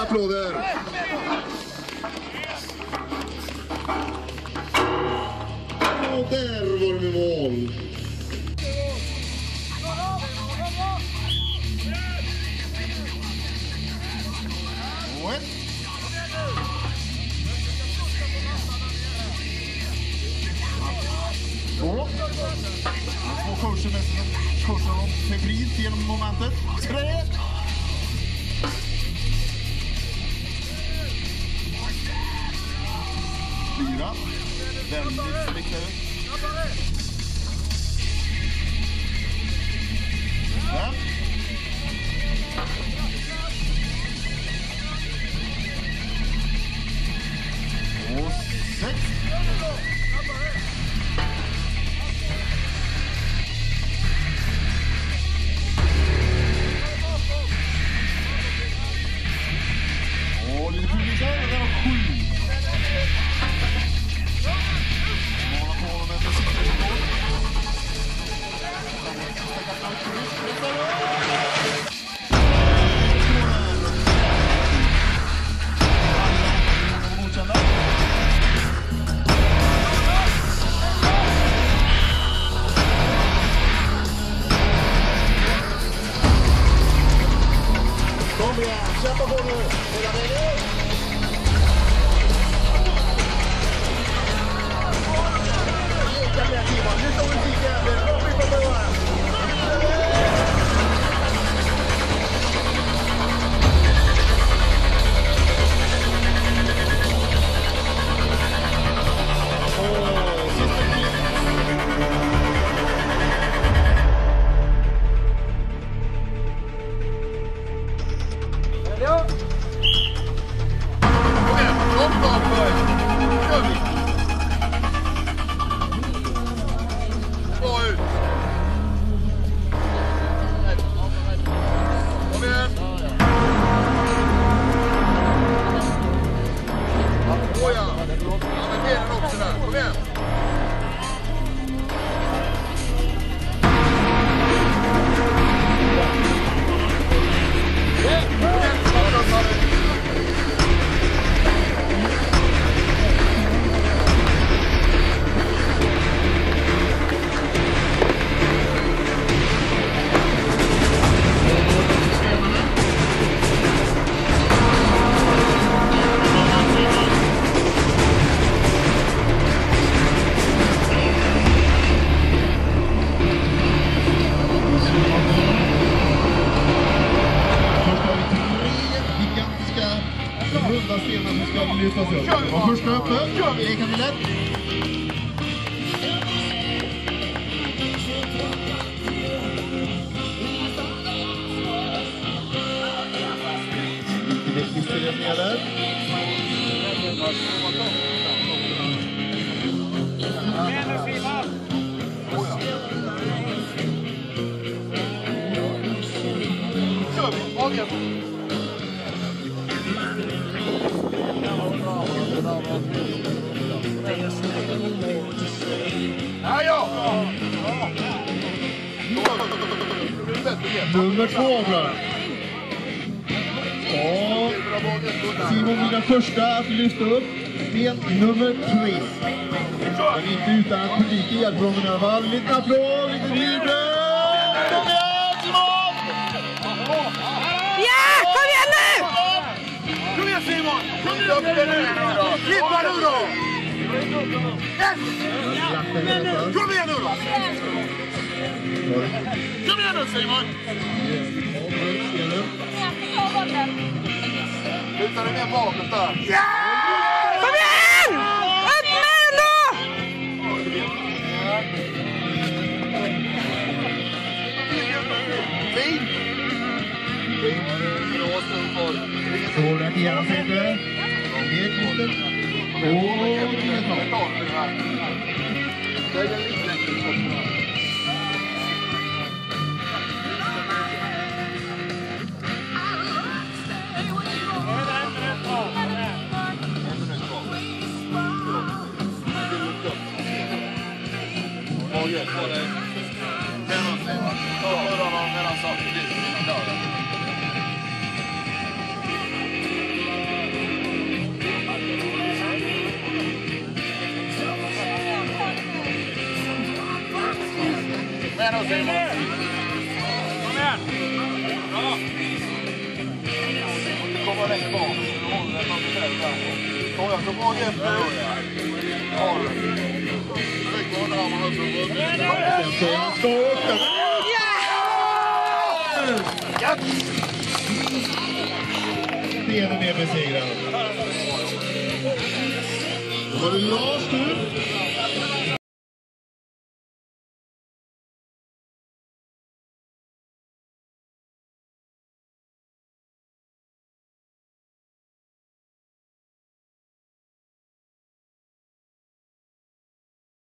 applåder. Och där var det mål. Coachar dem febrilt genom momentet. 3. Fyra. Väldigt slickare. 5. Och 6. Och lite publik där, det var 7. Måla på honom med försiktighet i mål. Kom igen, kämpa på nu! Hela vägen! Leka med Simon, nu står musiken! Kom vi på början! Runda stenar som ska lyftas upp. Och första uppe, det kan bli lätt. Lite viktigt ner där. Kör vi, Adrian. Nummer 2 bra. Och Simon blir den första att lyfta upp ben nummer 3. Men inte utan att publiken hjälper honom i alla fall. Lite applåd, lite jubel. Kom igen Simon! Ja, kom igen nu! Kom igen Simon! Kom igen! Klippa nu då! Yes! Kom igen nu då! Kom igen nu Simon! Luta dig mer bakåt där. Ja! Kom igen! Upp med den då! Fin! Så reagerar sig inte. Det är Christer. Och det är klart. Kommer längst bak. Jag så bra hjälp nu. Sen säger han stopp. Ja! Stenen är besegrad. Då var det Lars tur.